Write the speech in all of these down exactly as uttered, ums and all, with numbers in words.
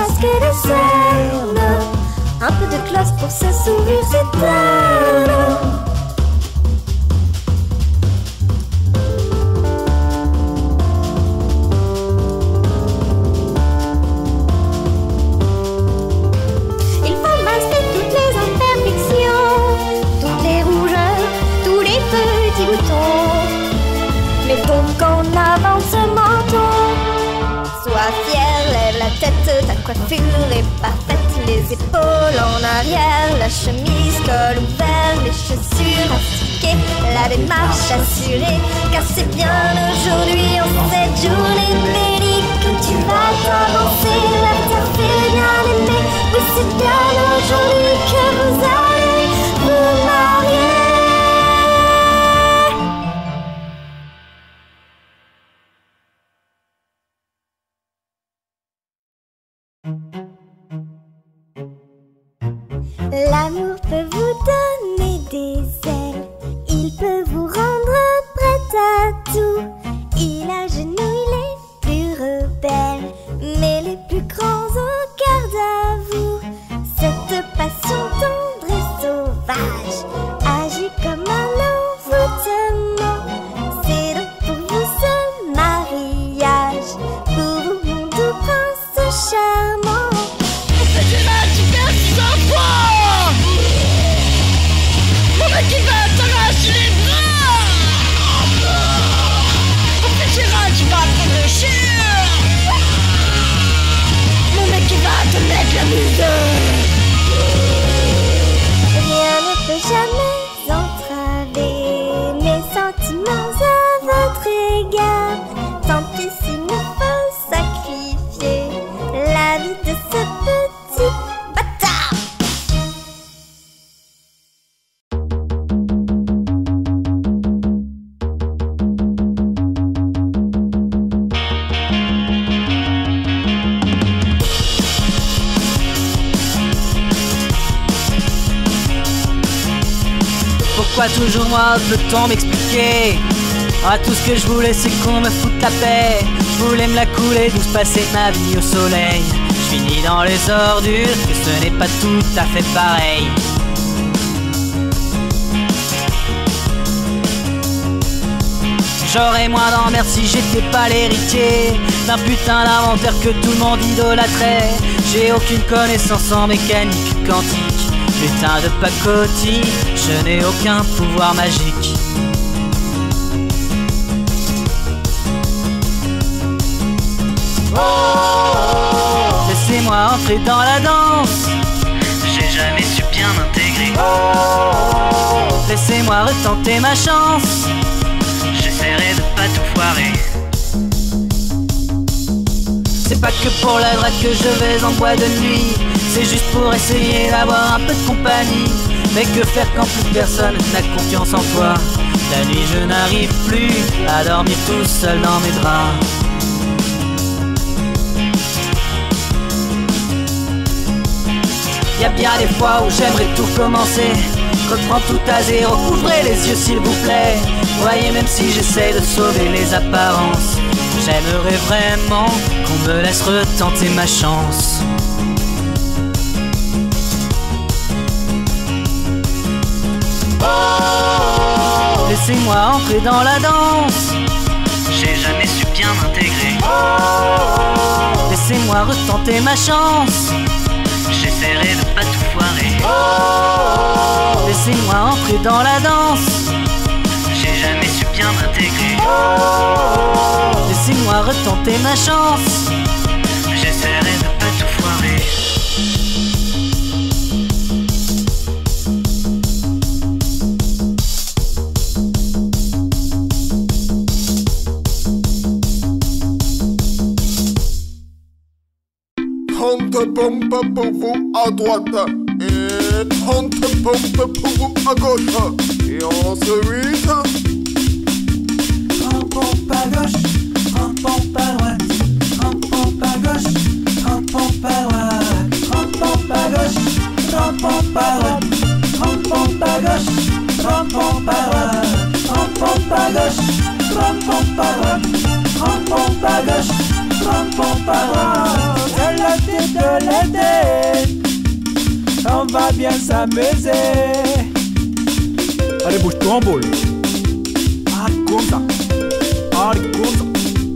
masque et des cernes, un peu de classe pour ce sourire éternel. Mais donc on avance ce menton. Sois fier, lève la tête, ta coiffure est parfaite. Les épaules en arrière, la chemise col ouvert, les chaussures astiquées, la démarche assurée. Car c'est bien aujourd'hui, en cette journée bénie, que tu vas t'avancer vers ta fille bien-aimée. Oui, c'est bien aujourd'hui que vous allez vous marier. L'amour peut vous donner des ailes, il peut vous rendre prête à tout. Il agenouille les plus rebelles, mais les plus grands au garde à vous. Cette passion tendre et sauvage agit comme un envoûtement. C'est donc pour vous ce mariage, pour vous mon doux prince charmant. Qui va t'arracher les bras. Au petit tu vas prendre le chien. Mon mec qui va te mettre la misère. Rien ne peut jamais entraver mes sentiments à votre égard. Tant pis s'il me faut sacrifier la vie de ce petit bâtard. Pourquoi toujours moi, peut-on m'expliquer? Ah, tout ce que je voulais c'est qu'on me foute la paix. Je voulais me la couler, douce passer ma vie au soleil. Je finis dans les ordures, que ce n'est pas tout à fait pareil. J'aurais moins d'emmerde si j'étais pas l'héritier d'un putain d'inventeur que tout le monde idolâtrait. J'ai aucune connaissance en mécanique quantique, putain de pacotille, je n'ai aucun pouvoir magique. Oh, laissez-moi entrer dans la danse, j'ai jamais su bien m'intégrer. Oh, laissez-moi retenter ma chance, j'essaierai de pas tout foirer. C'est pas que pour la drague que je vais en boîte de nuit, c'est juste pour essayer d'avoir un peu de compagnie. Mais que faire quand plus personne n'a confiance en toi? La nuit je n'arrive plus à dormir tout seul dans mes draps. Y'a bien des fois où j'aimerais tout recommencer, reprendre tout à zéro, ouvrez les yeux s'il vous plaît. Voyez, même si j'essaie de sauver les apparences, j'aimerais vraiment qu'on me laisse retenter ma chance. Oh, laissez-moi entrer dans la danse, j'ai jamais su bien m'intégrer. Oh, laissez-moi retenter ma chance, j'essaierai de pas tout foirer. Oh, laissez-moi entrer dans la danse, j'ai jamais su bien m'intégrer. Oh, laissez-moi retenter ma chance, j'essaierai de pas tout foirer. trente pompes pour vous à droite et trente pompes pour vous à gauche. Et ensuite trente pompes à gauche, trente pompes à droite, trente pompes à gauche, trente pompes à droite, trente pompes à gauche, trente pompes à droite, trente pompes à gauche, trente pompes à droite, trente pompes à gauche, trente pompes à droite, trente pompes à gauche, Ram-pam-pa-ram, c'est l'été de l'été, on va bien s'amuser. Allez, bouge-toi en boule. Ah, comme ça. Ah, comme ça.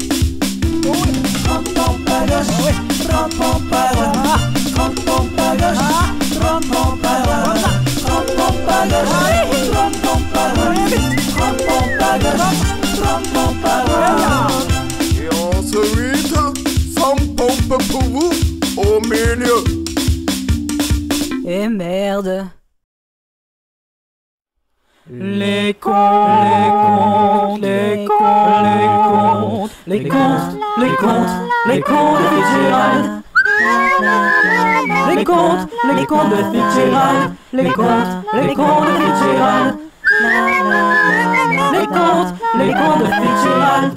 Ram-pam-pa-gauche, ram-pam-pa-droite, ram-pam-pa-gauche, ram-pam-pa-droite, ram-pam-pa-gauche, ram-pam-pa-droite, ram-pam-pa-gauche, ram-pam-pa-droite. Et ensuite, sans pompe pour vous au milieu. Et merde. Les comptes, les comptes, les comptes, les comptes, les comptes, les comptes de Fitzgerald. Les comptes, les comptes de Fitzgerald. Les comptes, les comptes de Fitzgerald. Les comptes, les comptes de Fitzgerald.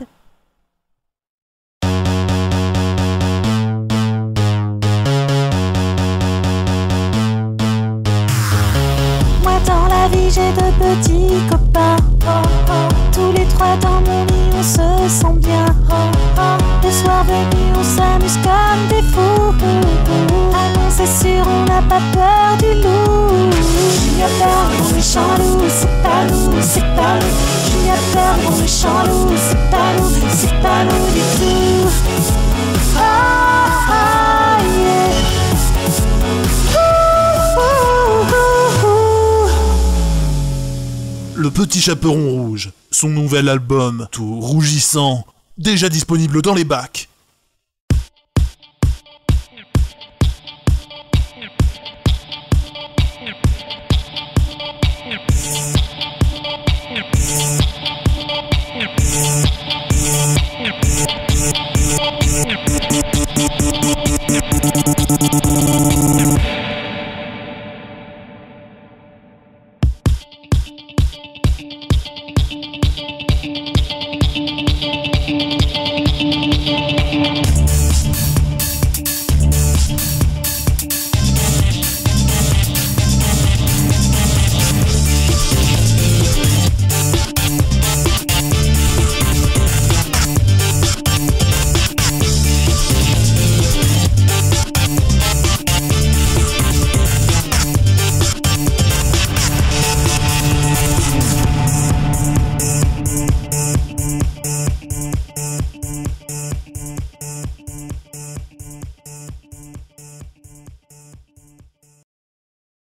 Moi dans la vie j'ai de petits copains. Oh, oh. Tous les trois dans mon lit on se sent bien. Oh, oh. Le soir venu on s'amuse comme des fous. Allons c'est sûr on n'a pas peur du loup. J'ai peur mon méchant loup, c'est pas loup, c'est pas loup. J'ai peur mon méchant loup, c'est pas loup, c'est pas loup du tout. Oh, oh yeah. Le Petit Chaperon Rouge, son nouvel album, tout rougissant, déjà disponible dans les bacs.